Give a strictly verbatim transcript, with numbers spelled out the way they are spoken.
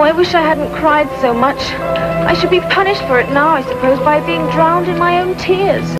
I wish I hadn't cried so much. I should be punished for it now, I suppose, by being drowned in my own tears.